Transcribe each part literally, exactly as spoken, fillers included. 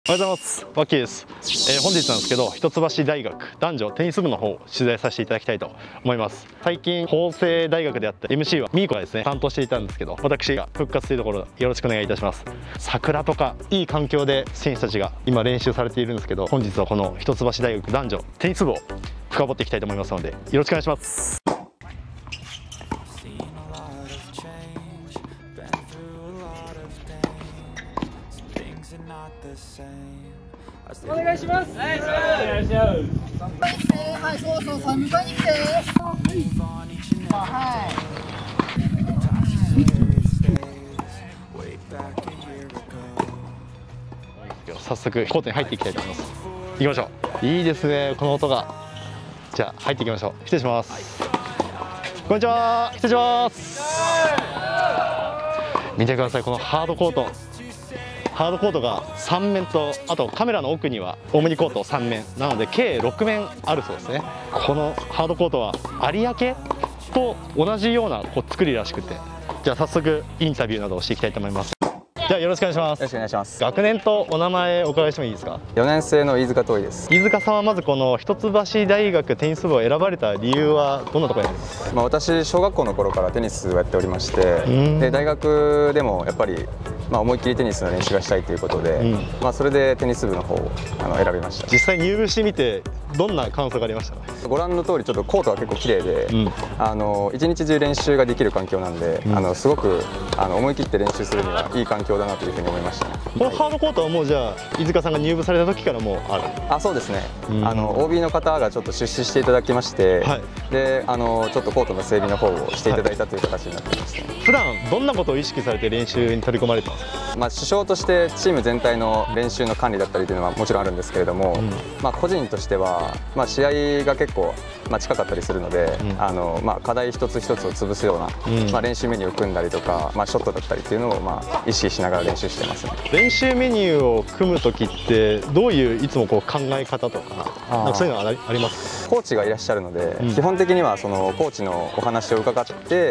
おはようございます。ワッキーです。えー、本日なんですけど、一橋大学男女テニス部の方を取材させていただきたいと思います。最近法政大学であった エムシー はミーコがですね担当していたんですけど、私が復活というところよろしくお願いいたします。桜とかいい環境で選手たちが今練習されているんですけど、本日はこの一橋大学男女テニス部を深掘っていきたいと思いますので、よろしくお願いします。 お願いします。お願いします。 はい、そうそうそう、迎えに来て。はい。 早速コートに入っていきたいと思います。行きましょう。いいですね、この音が。じゃあ入っていきましょう。失礼します。こんにちは。失礼します。見てください、このハードコート。ハードコートがさん面と、あとカメラの奥にはオムニコートさん面なので計ろく面あるそうですね。このハードコートは有明と同じようなこう作りらしくて、じゃあ早速インタビューなどをしていきたいと思います。じゃあよろしくお願いします。 よろしくお願いします。 学年とお名前お伺いしてもいいですか？ よねん生の飯塚遠です。 飯塚さんはまずこの一橋大学テニス部を選ばれた理由はどんなところにありますか？ まあ私小学校の頃からテニスをやっておりまして、で大学でもやっぱりまあ思いっきりテニスの練習がしたいということで、うん、まあそれでテニス部の方をあの選びました。 実際入部してみてどんな感想がありましたか？ ご覧の通りちょっとコートが結構綺麗で、うん、あの一日中練習ができる環境なんで、うん、あのすごくあの思い切って練習するにはいい環境だなというふうに思いましたね。 このハードコートはもうじゃあ飯塚さんが入部された時からもうある？ あ、そうですね。うん、あの オービー の方がちょっと出資していただきまして、はい、であのちょっとコートの整備の方をしていただいたという形になっていますね。はい、 普段どんなことを意識されて練習に取り込まれてますか？ まあ主将としてチーム全体の練習の管理だったりというのはもちろんあるんですけれども、うん、まあ個人としてはまあ試合が結構まあ近かったりするので、うん、あのまあ課題一つ一つを潰すような、うん、まあ練習メニューを組んだりとか、まあショットだったりっていうのをまあ意識しながら練習してますね。 練習メニューを組む時ってどういういつもこう考え方とか、なんかそういうのはありますか？ コーチがいらっしゃるので、うん、基本的にはそのコーチのお話を伺って、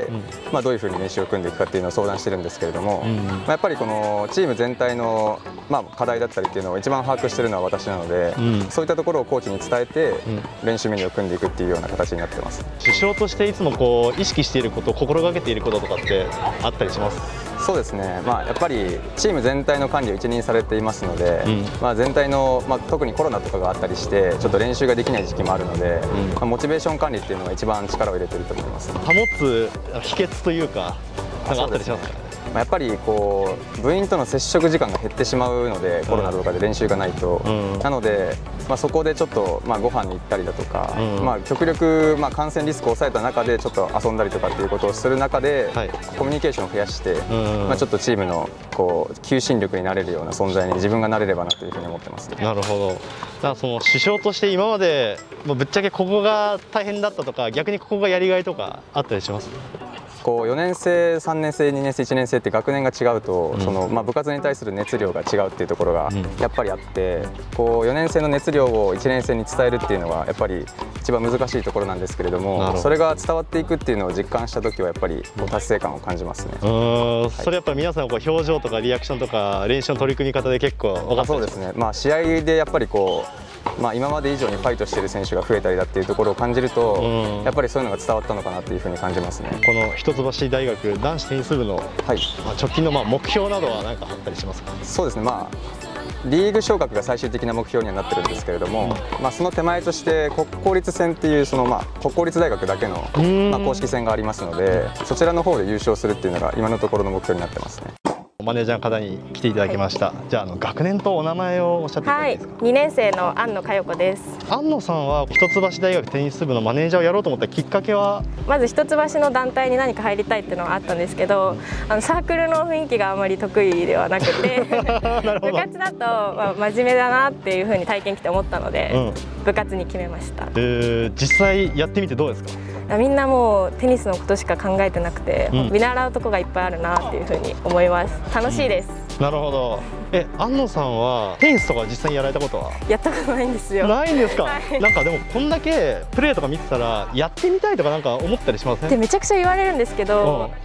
うん、まあどういうふうに練習を組んでいくかっていうのを相談してるんですけれども、うん、まあやっぱりこのチーム全体のまあ課題だったりっていうのを一番把握しているのは私なので、うん、そういったところをコーチに伝えて練習メニューを組んでいくっていうような形になってます。 主将としていつもこう意識していること、心がけていることとかってあったりします？ そうですね、まあ、やっぱりチーム全体の管理を一任されていますので、うん、まあ全体の、まあ、特にコロナとかがあったりしてちょっと練習ができない時期もあるので、うん、まあ、モチベーション管理っていうのが一番力を入れていると思います。 保つ秘訣というか、なんかあったりしますか？ やっぱりこう部員との接触時間が減ってしまうので、コロナとかで練習がないと、うん、なので、まあ、そこでちょっと、まあ、ご飯に行ったりだとか、うん、まあ極力、まあ、感染リスクを抑えた中でちょっと遊んだりとかっていうことをする中で、はい、コミュニケーションを増やして、うん、まあ、ちょっとチームのこう求心力になれるような存在に自分がなれればなというふうに思ってます。 なるほど。だからその主将として今までぶっちゃけここが大変だったとか、逆にここがやりがいとかあったりします？ こうよねん生、さんねん生、にねん生、いちねん生って学年が違うと、うん、そのまあ部活に対する熱量が違うっていうところがやっぱりあって、うん、こうよねん生の熱量をいちねん生に伝えるっていうのはやっぱり一番難しいところなんですけれども、それが伝わっていくっていうのを実感した時はやっぱりこう達成感を感じますね。 うん、はい、それやっぱり皆さんこう表情とかリアクションとか練習の取り組み方で結構分かったりします？ そうですね。まあ試合でやっぱりこうまあ今まで以上にファイトしている選手が増えたりだっていうところを感じると、うん、やっぱりそういうのが伝わったのかなというふうに感じますね。 この一橋大学男子テニス部の、はい、まあ直近のまあ目標などは何かあったりしますか？そうですね、 まあリーグ昇格が最終的な目標にはなってるんですけれども、うん、まあその手前として国公立戦っていうそのまあ国公立大学だけのまあ公式戦がありますので、そちらの方で優勝するっていうのが今のところの目標になってますね。 マネージャーの方に来ていただきました。はい、じゃあ、あの学年とお名前をおっしゃっていただけますか？ はい、にねん生の安野佳代子です。 安野さんは一橋大学テニス部のマネージャーをやろうと思ったきっかけは？まず一橋の団体に何か入りたいっていうのはあったんですけど、あのサークルの雰囲気があまり得意ではなくて部活だと、まあ、真面目だなっていうふうに体験来て思ったので、うん、部活に決めました。 えー、実際やってみてどうですか？ みんなもうテニスのことしか考えてなくて、うん、見習うとこがいっぱいあるなっていうふうに思います。楽しいです。 うん、なるほど。え、安野さんはテニスとか実際にやられたことは？ やったことないんですよ。 ないんですか？ はい、 なんかでもこんだけプレーとか見てたらやってみたいとかなんか思ったりしません？ ってめちゃくちゃ言われるんですけど、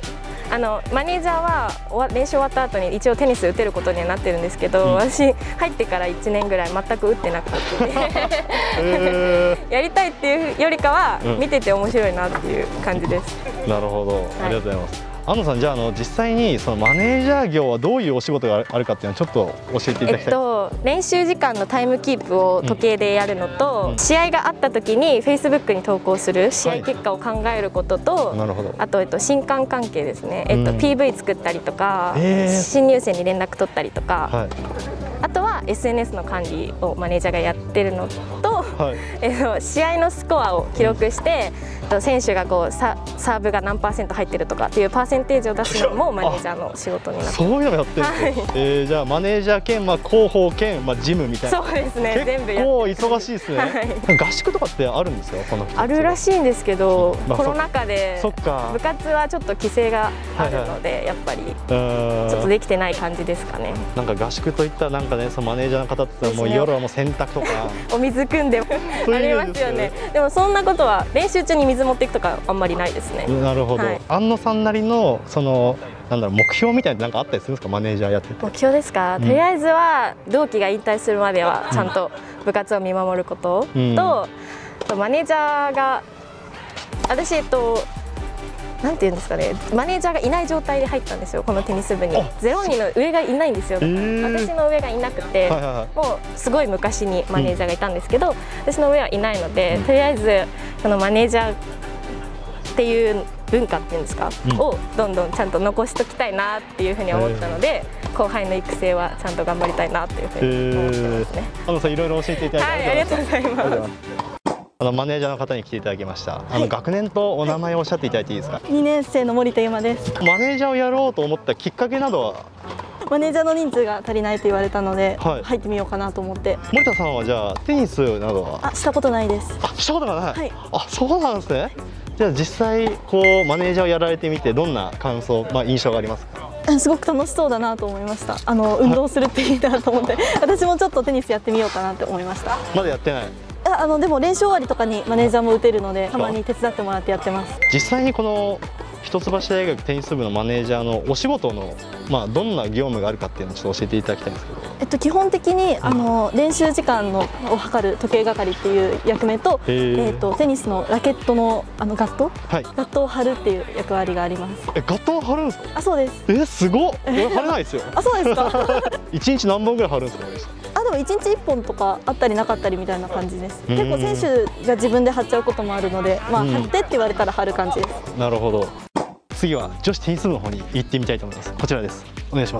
あのマネージャーは終わ練習終わった後に一応テニス打てることにはなってるんですけど、うん、私入ってからいちねんぐらい全く打ってなくてえー、やりたいっていうよりかは、うん、見てて面白いなっていう感じです。 なるほど、ありがとうございます。安野さん、じゃあ、あの実際にそのマネージャー業はどういうお仕事があるかっていうのをちょっと教えていただきたい。えっと、 練習時間のタイムキープを時計でやるのと、うん、試合があった時にフェイスブックに投稿する試合結果を考えることと、はい、なるほど。あと、えっと、新歓関係ですね、えっと、うん、ピーブイ 作ったりとか、えー、新入生に連絡取ったりとか、はい、あとは エスエヌエス の管理をマネージャーがやってるのと、はい、えっと、試合のスコアを記録して、うん、選手がこう サ, サーブが何パーセント入ってるとかっていうパーセンテージを出すのもマネージャーの仕事になってます。 そういうのやってるんですよ、はい、えー、じゃあマネージャー兼、まあ、広報兼、まあ、ジムみたいな。 そうですね、全部やって結構忙しいですね、はい、合宿とかってあるんですよ、このあるらしいんですけど、まあ、コロナ禍で部活はちょっと規制があるので、はいはい、やっぱりちょっとできてない感じですかね。 なんか合宿といったらなんかね、そのマネージャーの方ってもう夜はもう洗濯とかお水汲んでありますよね。でもそんなことは練習中に水持っていくとかあんまりないですね。 なるほど、はい、安野さんなりのそのなんだろう、目標みたいななんかあったりするんですか、マネージャーやってて。 目標ですか、うん、とりあえずは同期が引退するまではちゃんと部活を見守ることと、うん、とマネージャーが私えっとなんていうんですかね、マネージャーがいない状態で入ったんですよ、このテニス部に。ゼロにんの上がいないんですよ、えー、私の上がいなくて、はいはいはい、もうすごい昔にマネージャーがいたんですけど、うん、私の上はいないので、うん、とりあえずそのマネージャーっていう文化っていうんですか、うん、をどんどんちゃんと残しておきたいなっていうふうに思ったので、後輩の育成はちゃんと頑張りたいなっていうふうに思ってますね。 安野さん、いろいろ教えていただいて、 はい、ありがとうございます。 あのマネージャーの方に来ていただきました。あの学年とお名前をおっしゃっていただいていいですか。 にねん生の森田由真です。 マネージャーをやろうと思ったきっかけなどは。 マネージャーの人数が足りないと言われたので、はい、入ってみようかなと思って。 森田さんはじゃあテニスなどは。 あ、したことないです。 あ、したことがない。 はい、 あ、そうなんですね。じゃあ実際こうマネージャーをやられてみてどんな感想、まあ印象がありますか。 すごく楽しそうだなと思いました。あの運動するっていいなと思って、私もちょっとテニスやってみようかなって思いました。 まだやってない。 あのでも練習終わりとかにマネージャーも打てるので、たまに手伝ってもらってやってます。 実際にこの一橋大学テニス部のマネージャーのお仕事の、まあ、どんな業務があるかっていうのをちょっと教えていただきたいんですけど、 えっと、基本的にあの練習時間のを測る時計係っていう役目と、えっと、テニスのラケットのあのガット、はい、ガットを貼るっていう役割があります。 え、ガットを貼るんですか。 あ、そうです。 え、すごっ。え、貼れないですよ。 あ、そうですか。 一日何本ぐらい貼るんですか。 あ、でもいちにちいっぽんとかあったりなかったりみたいな感じです。結構選手が自分で貼っちゃうこともあるので、まあ貼ってって言われたら貼る感じです。 なるほど。次は女子テニス部の方に行ってみたいと思います。こちらです。お願いします。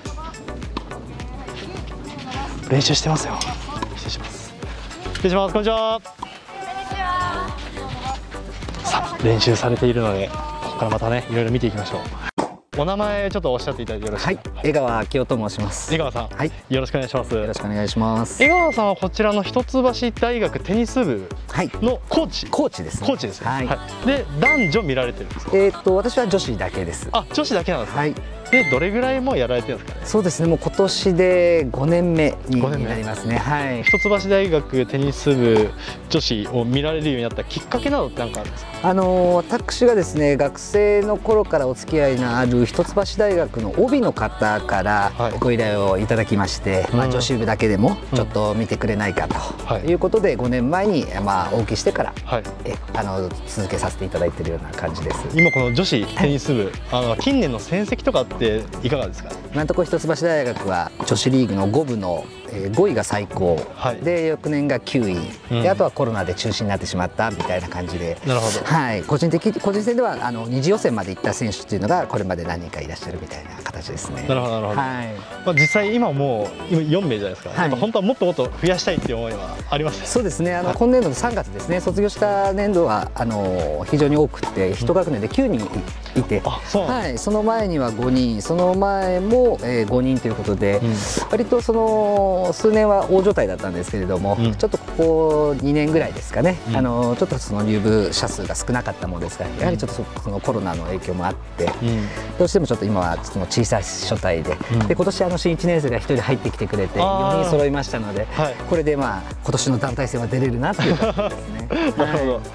練習してますよ。失礼します。失礼します。こんにちは。こんにちは。さあ、練習されているので、ここからまたね、いろいろ見ていきましょう。お名前ちょっとおっしゃっていただいてよろしいですか。 はい、江川明夫と申します。 江川さん、はい、よろしくお願いします。 よろしくお願いします。 江川さんはこちらの一橋大学テニス部のコーチ、 コーチですね。 コーチですね。 はい。 で、男女見られてるんですか。 えっと私は女子だけです。 あ、女子だけなんですか。 はい。 で、どれぐらいもうやられてるんですかね。 そうですね、もう今年でごねんめになりますね。はい。 一橋大学テニス部女子を見られるようになったきっかけなどって何かあるんですか。 あの私がですね、学生の頃からお付き合いのある一橋大学の オービー の方からご依頼をいただきまして、はい、まあ女子部だけでもちょっと見てくれないかということで、ごねんまえにまあお受けしてから、はい、えあの続けさせていただいているような感じです。 今この女子テニス部、はい、あの近年の戦績とかっていかがですか。 今のところ一橋大学は女子リーグのご部のごいが最高、はい、で翌年がきゅうい、うん、であとはコロナで中止になってしまったみたいな感じで、 なるほど、 はい、個人的個人戦ではあの二次予選まで行った選手というのがこれまで何人かいらっしゃるみたいな形ですね。 なるほどなるほど、はい、まあ実際今もう今よんめいじゃないですか、はい、やっぱ本当はもっともっと増やしたいっていう思いはあります。 そうですね、あの、はい、今年度のさんがつですね、卒業した年度はあの非常に多くて一学年できゅうにんいて、あ、そうなんです。はい、その前にはごにん、その前も、えー、ごにんということで、うん、割とその数年は大所帯だったんですけれども、うん、ちょっとここにねんぐらいですかね、うん、あのちょっとその入部者数が少なかったものですから、やはりちょっとそのコロナの影響もあって、うん、どうしてもちょっと今はその小さい所帯で、うん、で今年あの新いちねん生がひとり入ってきてくれてよにん揃いましたので、はい、これでまあ今年の団体戦は出れるなっていう感じですね。 なるほど。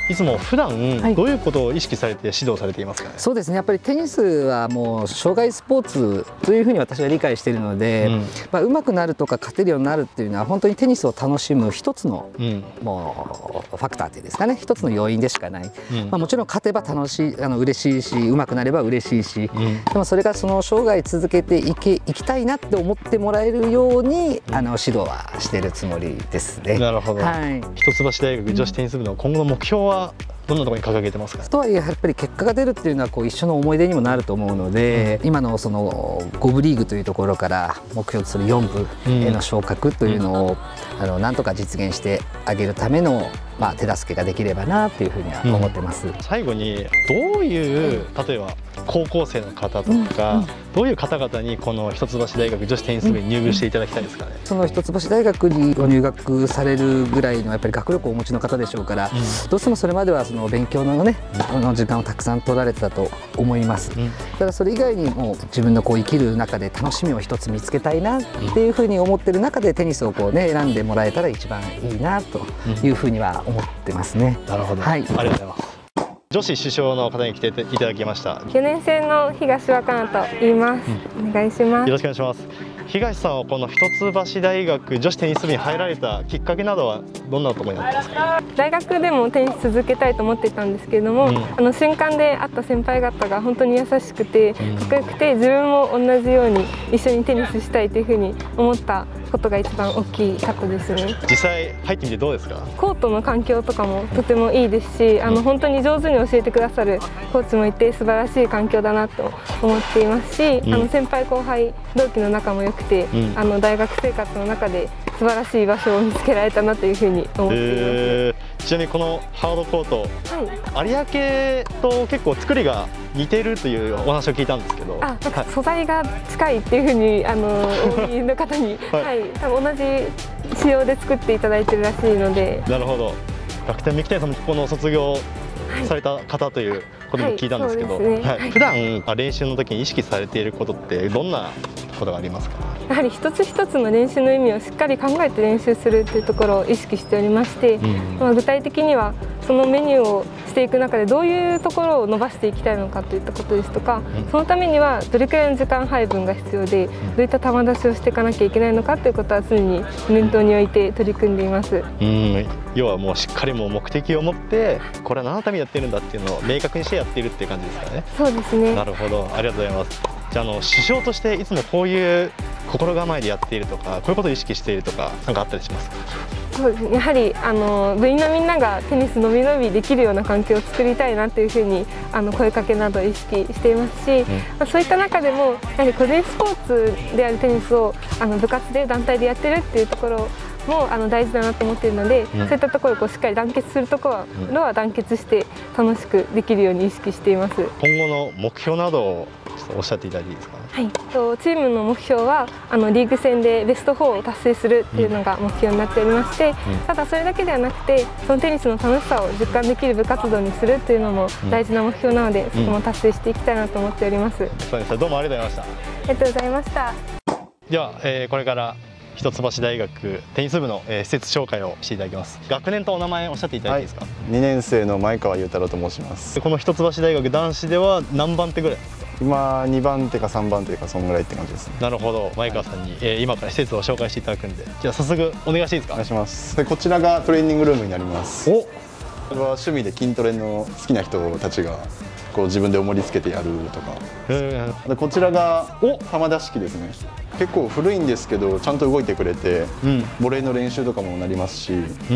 いつも普段どういうことを意識されて指導されていますかね。 そうですね、やっぱりテニスはもう障害スポーツというふうに私は理解しているので、うん、まあ、上手くなるとか勝てるようになるっていうのは本当にテニスを楽しむ一つの、うん、もうファクターっていうんですかね、一つの要因でしかない、うん、まあ、もちろん勝てば楽しい、あの嬉しいし、上手くなれば嬉しいし、うん、でもそれがその生涯続けていけいきたいなって思ってもらえるように、うん、あの指導はしているつもりですね。 なるほど、はい、一橋大学女子テニス部の今後の目標はどんなところに掲げてますか。 とはいえやっぱり結果が出るっていうのはこう一緒の思い出にもなると思うので、うん、今のそのご部リーグというところから目標とするよん部への昇格というのを、うん、あのなんとか実現してあげるための、まあ、手助けができればなというふうには思ってます、うん、 最後にどういう、例えば高校生の方とか、うんうん、どういう方々にこの一橋大学女子テニス部に入部していただきたいですかね。 その一橋大学にご入学されるぐらいのやっぱり学力をお持ちの方でしょうから、うん、どうしてもそれまではその勉強のね、うん、の時間をたくさん取られてたと思います、うん、ただそれ以外にも自分のこう生きる中で楽しみを一つ見つけたいなっていうふうに思ってる中でテニスをこう、ね、選んでもらえたら一番いいなというふうには思ってますね、 うん、なるほど、はい、ありがとうございます。女子主将の方に来ていただきました。 よねん生の東若菜と言います、うん、お願いします。 よろしくお願いします。東さんはこの一橋大学女子テニス部に入られたきっかけなどはどんなところにあったんですか。 大学でもテニス続けたいと思っていたんですけれども、うん、あの瞬間で会った先輩方が本当に優しくてかっこよくて、自分も同じように一緒にテニスしたいというふうに思ったことが一番大きかったですね。 実際入ってみてどうですか。 コートの環境とかもとてもいいですし、あの本当に上手に教えてくださるコーチもいて素晴らしい環境だなと思っていますし、うん、あの先輩後輩同期の仲も良くて、うん、あの大学生活の中で素晴らしい場所を見つけられたなというふうに思っています、えー、ちなみにこのハードコート、はい、有明と結構作りが似てるというお話を聞いたんですけど、 あ、なんか素材が近いっていうふうにあの オービー の方に、はいはい、多分同じ仕様で作っていただいてるらしいので。 なるほど。楽天三木谷さんもここの卒業された方ということも聞いたんですけど、普段練習の時に意識されていることってどんなことがありますか。 やはり一つ一つの練習の意味をしっかり考えて練習するというところを意識しておりまして、うん、まあ具体的にはそのメニューをしていく中でどういうところを伸ばしていきたいのかといったことですとか、うん、そのためにはどれくらいの時間配分が必要で、どういった球出しをしていかなきゃいけないのかということは常に念頭に置いて取り組んでいます。 うん、要はもうしっかりもう目的を持ってこれは何のためにやってるんだっていうのを明確にしてやっているっていう感じですかね。 そうですね。 なるほど、ありがとうございます。じゃあ、あの主将としていつもこういう心構えでやっているとか、こういうことを意識しているとか何かあったりしますか。 そうですね、やはりあの部員のみんながテニスのびのびできるような環境を作りたいなというふうにあの声かけなどを意識していますし、うん、まあ、そういった中でもやはり個人スポーツであるテニスをあの部活で団体でやってるっていうところもあの大事だなと思っているので、うん、そういったところをこうしっかり団結するところは団結して楽しくできるように意識しています。 今後の目標などをおっしゃっていただいていいですか。 はい、とチームの目標はあのリーグ戦でベストフォーを達成するっていうのが目標になっておりまして、うん、ただそれだけではなくてそのテニスの楽しさを実感できる部活動にするっていうのも大事な目標なので、うん、そこも達成していきたいなと思っております。 そうです。どうもありがとうございました。 ありがとうございました。 では、えー、これから一橋大学テニス部の、えー、施設紹介をしていただきます。学年とお名前をおっしゃっていただいていいですか。はい、 にねん生の前川裕太郎と申します。 この一橋大学男子では何番手ぐらいですか。 今にばん手かさんばん手かそんぐらいって感じですね。 なるほど、前川さんに、えー、今から施設を紹介していただくんで、じゃあ早速お願いしていいですか。 お願いします。でこちらがトレーニングルームになります。お、これは趣味で筋トレの好きな人たちがこう自分で重りつけてやるとか。でこちらが浜田式ですね。結構古いんですけどちゃんと動いてくれて、うん、ボレーの練習とかもなりますし、うん、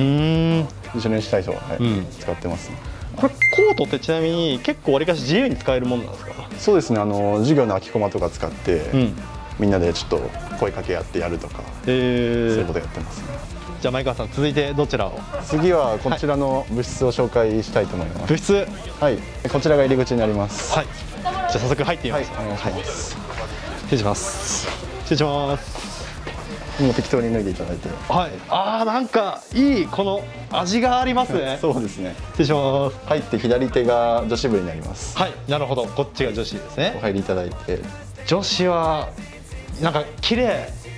一緒にしたい人は、はい、うん、使ってます、ね。 これコートってちなみに結構わりかし自由に使えるものなんですか。 そうですね、あの授業の空きコマとか使って、うん、みんなでちょっと声かけ合ってやるとか、えー、そういうことやってますね。 じゃあ前川さん、続いてどちらを。 次はこちらの部室を紹介したいと思います。はい、 部室、 はい、こちらが入り口になります。 はい、じゃあ早速入ってみます。はい、お願いします。はい、失礼します。失礼します。 もう適当に脱いでいただいて。 はい。ああ、なんかいいこの味がありますね。 そうですね。 失礼します。 入って左手が女子部になります。 はい。なるほど。こっちが女子ですね。 お入りいただいて。 女子はなんか綺麗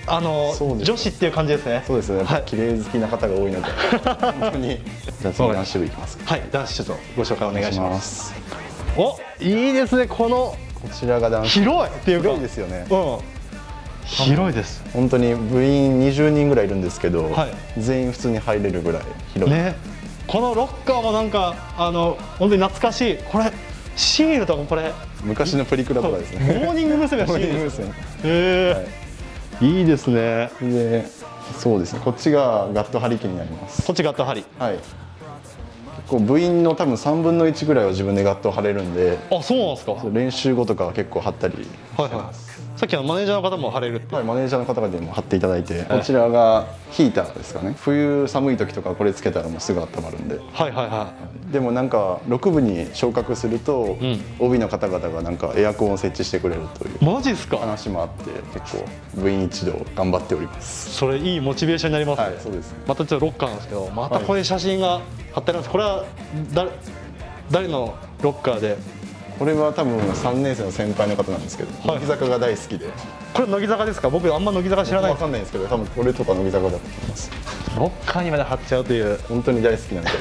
あの女子っていう感じですね。 そうですね。はい、綺麗好きな方が多いので本当に。じゃあ次男子部いきます。 はい、男子ちょっとご紹介お願いします。お、いいですね。このこちらが男子。 広いっていうか広いですよね。 うん。広いです。 本当に部員にじゅうにんぐらいいるんですけど、はい、全員普通に入れるぐらい広い。ね。 このロッカーもなんかあの本当に懐かしい。これシールとかもこれ昔のプリクラとかですね。 モーニング娘。のシールですね。へえ。いいですね。 で、そうですね。こっちがガット張り機になります。 こっちガット張り。 はい。結構部員の多分さんぶんのいちぐらいは自分でガット張れるんで。 あ、そうなんですか。 練習後とかは結構張ったりしてます。はいはい。 さっきのマネージャーの方も貼れるって。 はい、マネージャーの方でも貼っていただいて、こちらがヒーターですかね。冬寒い時とかこれつけたらもうすぐ温まるんで。 はいはいはい。 でもなんかろく部に昇格すると、うん、オービー の方々がなんかエアコンを設置してくれるというマジですか話もあって、結構部員一同頑張っております。 それいいモチベーションになりますね。 はい、そうですね。 またちょっとロッカーなんですけど、またこれ写真が貼ってあります。これは誰誰のロッカーで？ これは多分さんねん生の先輩の方なんですけど、はい、乃木坂が大好きで。 これ乃木坂ですか？僕あんま乃木坂知らない。 わかんないんですけど、多分これとか乃木坂だと思います。 ロッカーにまで貼っちゃうという本当に大好きなんで。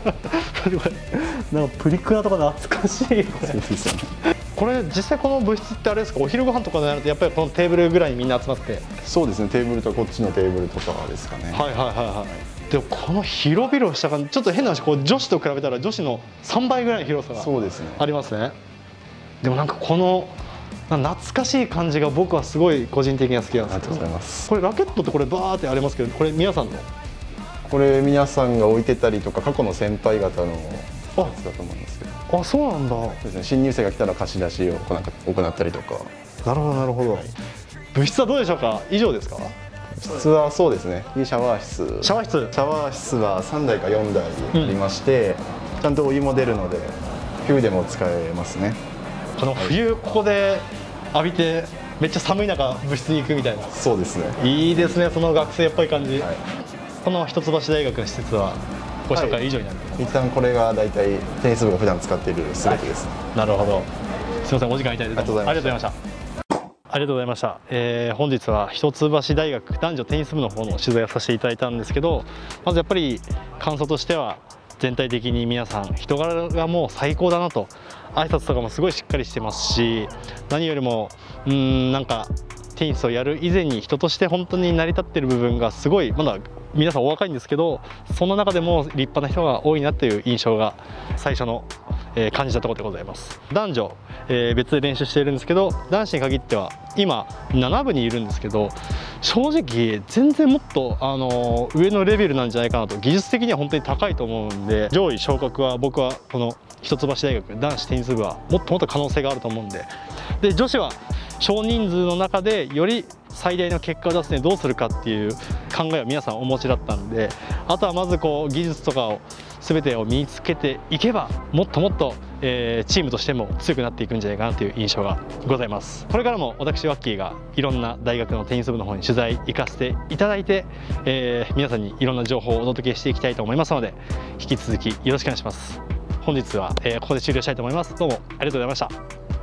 なんかプリクラとか懐かしい。そうですよね。これ実際この部室ってあれですか？お昼ご飯とかになるとやっぱりこのテーブルぐらいにみんな集まって。 そうですね。テーブルとこっちのテーブルとかですかね。 はいはいはいはい。でもこの広々した感じ、ちょっと変な話、こう女子と比べたら女子のさんばいぐらいの広さがありますね。でもなんかこの懐かしい感じが僕はすごい個人的には好きなんですけど。ありがとうございます。これラケットってこれバーってありますけど、これ皆さんの？ これ皆さんが置いてたりとか過去の先輩方のやつだと思うんですけど。 あ、そうなんだ。 そうですね。新入生が来たら貸し出しを行ったりとか。 なるほどなるほど。はい、部室はどうでしょうか？以上ですか？ 部室はそうですね。シャワー室。 シャワー室。 シャワー室はさんだいかよんだいありまして、うん、ちゃんとお湯も出るので冬でも使えますね。 この冬ここで浴びてめっちゃ寒い中部室に行くみたいな。 そうですね。 いいですね。その学生っぽい感じ。はい、この一橋大学の施設はご紹介以上になると思います。 はい、一旦これが大体テニス部が普段使っている全てです、ね。 はい、なるほど。すみません、お時間いただいてありがとうございました。ありがとうございました。えー、本日は一橋大学男女テニス部の方の取材をさせていただいたんですけど、まずやっぱり感想としては全体的に皆さん人柄がもう最高だなと、挨拶とかもすごいしっかりしてますし、何よりもうーんなんかテニスをやる以前に人として本当に成り立っている部分がすごい、まだ皆さんお若いんですけど、その中でも立派な人が多いなという印象が最初の、えー、感じたところでございます。男女、えー、別で練習しているんですけど、男子に限っては今なな部にいるんですけど、正直全然もっと、あのー、上のレベルなんじゃないかなと、技術的には本当に高いと思うんで、上位昇格は僕はこの一橋大学男子テニス部はもっともっと可能性があると思うんで、で女子は少人数の中でより最大の結果を出すにはどうするかっていう考えを皆さんお持ちだったんで、あとはまずこう技術とかを全てを身につけていけばもっともっと、えー、チームとしても強くなっていくんじゃないかなという印象がございます。これからも私ワッキーがいろんな大学のテニス部の方に取材行かせていただいて、えー、皆さんにいろんな情報をお届けしていきたいと思いますので、引き続きよろしくお願いします。本日は、えー、ここで終了したいと思います。どうもありがとうございました。